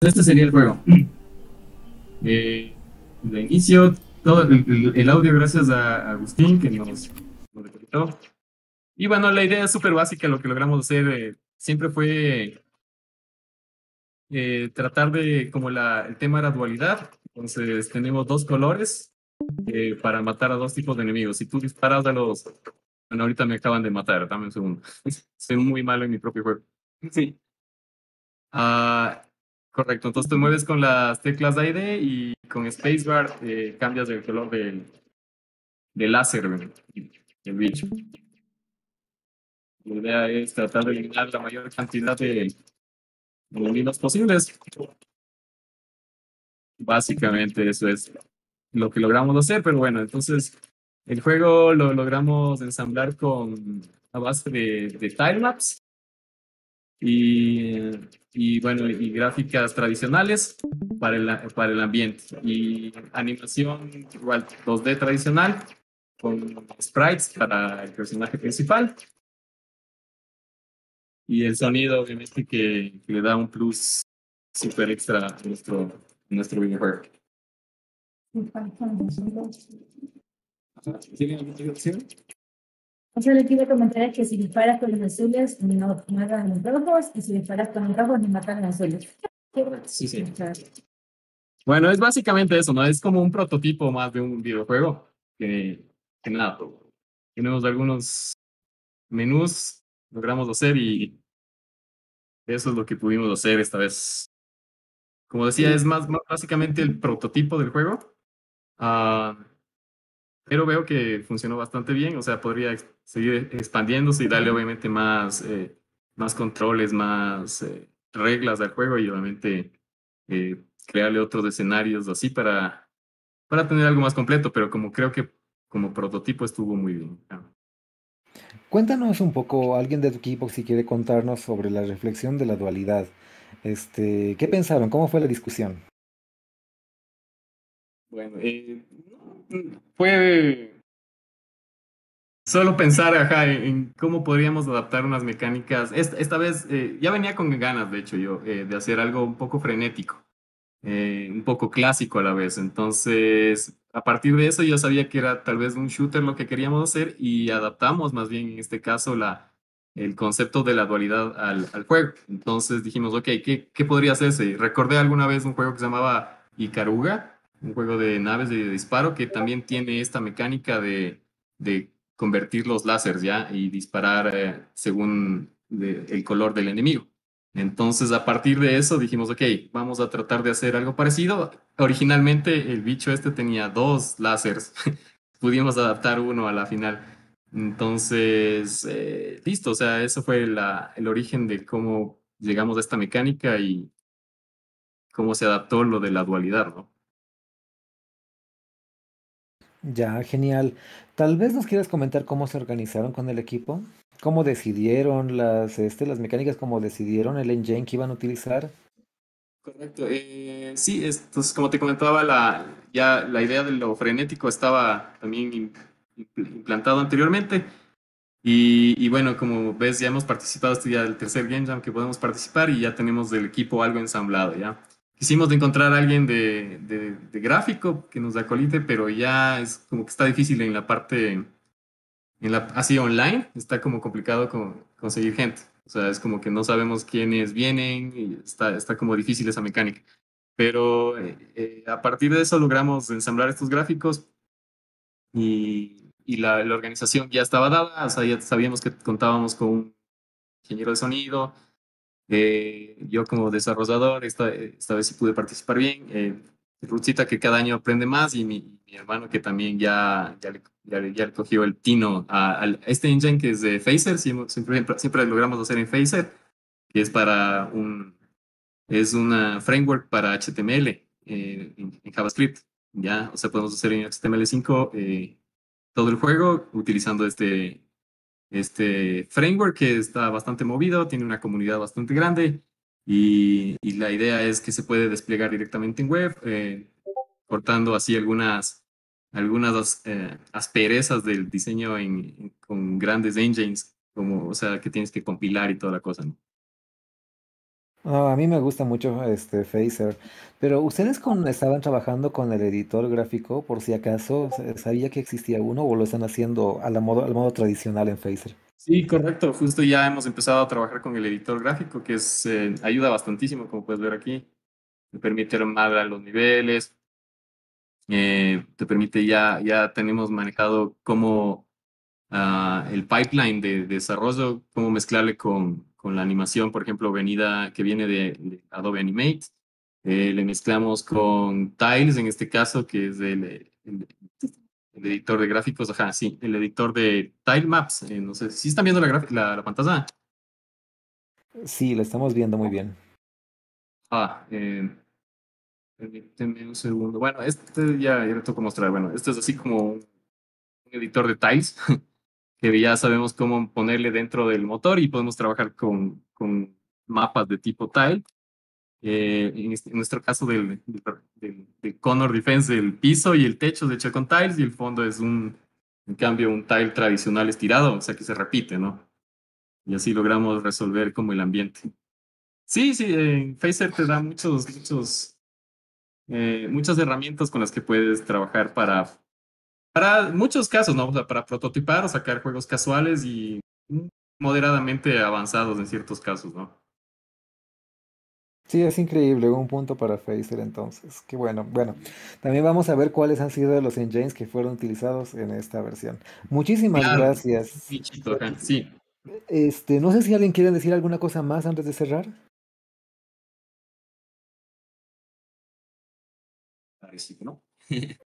Este sería el juego. De inicio, todo el audio gracias a Agustín que nos detectó. Y bueno, la idea es súper básica, lo que logramos hacer siempre fue tratar de, como el tema era dualidad, entonces tenemos dos colores para matar a dos tipos de enemigos. Si tú disparas a los... Bueno, ahorita me acaban de matar, dame un segundo. Soy muy malo en mi propio juego. Sí. Ah, correcto, entonces te mueves con las teclas de AD y con Spacebar cambias el color del láser, el bicho. La idea es tratar de eliminar la mayor cantidad de enemigos posibles. Básicamente eso es lo que logramos hacer, pero bueno, entonces el juego lo logramos ensamblar a base de timelapse y, y bueno, y gráficas tradicionales para el ambiente y animación igual 2D tradicional con sprites para el personaje principal y el sonido obviamente que le da un plus super extra a nuestro videojuego. ¿Tienen alguna opción? O sea, lo que iba a comentar es que si disparas con los azules, no matan los rojos, y si disparas con los rojos, no matan los azules. Sí, sí. Bueno, es básicamente eso, ¿no? Es como un prototipo más de un videojuego que nada. Tenemos algunos menús, logramos hacer y eso es lo que pudimos hacer esta vez. Como decía, es más básicamente el prototipo del juego, ah, pero veo que funcionó bastante bien, o sea, podría seguir expandiéndose y darle obviamente más controles, más reglas al juego y obviamente crearle otros escenarios así para tener algo más completo, pero como creo que como prototipo estuvo muy bien. Cuéntanos un poco, alguien de tu equipo, si quiere contarnos sobre la reflexión de la dualidad. ¿Qué pensaron? ¿Cómo fue la discusión? Bueno, fue solo pensar ajá, en cómo podríamos adaptar unas mecánicas. Esta vez ya venía con ganas, de hecho, yo, de hacer algo un poco frenético, un poco clásico a la vez. Entonces, a partir de eso, yo sabía que era tal vez un shooter lo que queríamos hacer y adaptamos más bien en este caso el concepto de la dualidad al juego. Entonces dijimos, ok, ¿qué podría hacerse? Recordé alguna vez un juego que se llamaba Ikaruga, un juego de naves de disparo que también tiene esta mecánica de convertir los láseres, ¿ya? Y disparar según el color del enemigo. Entonces, a partir de eso dijimos, ok, vamos a tratar de hacer algo parecido. Originalmente el bicho este tenía dos láseres, pudimos adaptar uno a la final. Entonces, listo, o sea, eso fue el origen de cómo llegamos a esta mecánica y cómo se adaptó lo de la dualidad, ¿no? Ya, genial. Tal vez nos quieras comentar cómo se organizaron con el equipo, cómo decidieron las mecánicas, cómo decidieron el engine que iban a utilizar. Correcto. Sí, entonces, como te comentaba, ya la idea de lo frenético estaba también implantado anteriormente. Y bueno, como ves, ya hemos participado, este ya el tercer Game Jam que podemos participar y ya tenemos del equipo algo ensamblado, ¿ya? Quisimos de encontrar a alguien de gráfico que nos acolite, pero ya es como que está difícil en la parte, así online, está como complicado conseguir gente. O sea, es como que no sabemos quiénes vienen y está como difícil esa mecánica. Pero a partir de eso logramos ensamblar estos gráficos y la organización ya estaba dada, o sea, ya sabíamos que contábamos con un ingeniero de sonido, yo como desarrollador, esta vez sí pude participar bien, Rutsita que cada año aprende más y mi hermano que también ya le cogió el tino a este engine que es de Phaser, siempre logramos hacer en Phaser, que es una framework para HTML en JavaScript, ya, o sea, podemos hacer en HTML5 todo el juego utilizando este framework que está bastante movido, tiene una comunidad bastante grande y la idea es que se puede desplegar directamente en web, cortando así algunas asperezas del diseño con grandes engines, como, o sea, que tienes que compilar y toda la cosa, ¿no? No, a mí me gusta mucho este Phaser, pero ustedes estaban trabajando con el editor gráfico, por si acaso, ¿sabía que existía uno o lo están haciendo al modo tradicional en Phaser? Sí, correcto. Justo ya hemos empezado a trabajar con el editor gráfico, que ayuda bastantísimo, como puedes ver aquí. Te permite armar a los niveles, te permite ya tenemos manejado cómo el pipeline de desarrollo, cómo mezclarle con la animación, por ejemplo, venida que viene de Adobe Animate. Le mezclamos con Tiles, en este caso, que es el editor de gráficos, ajá, sí, el editor de Tile Maps. No sé si están viendo la pantalla. Sí, lo estamos viendo muy bien. Ah, permíteme un segundo. Bueno, este ya le toco mostrar. Bueno, este es así como un editor de tiles que ya sabemos cómo ponerle dentro del motor y podemos trabajar con mapas de tipo tile. En nuestro caso del Conor Defense, el piso y el techo es hecho con tiles y el fondo es en cambio, un tile tradicional estirado, o sea que se repite, ¿no? Y así logramos resolver como el ambiente. Sí, sí, Phaser te da muchas herramientas con las que puedes trabajar para muchos casos, ¿no? O sea, para prototipar o sacar juegos casuales y moderadamente avanzados en ciertos casos, ¿no? Sí, es increíble, un punto para Phaser entonces. Qué bueno. Bueno, también vamos a ver cuáles han sido los engines que fueron utilizados en esta versión. Muchísimas Claro, gracias. nichito, ajá, sí. No sé si alguien quiere decir alguna cosa más antes de cerrar. Parece que no.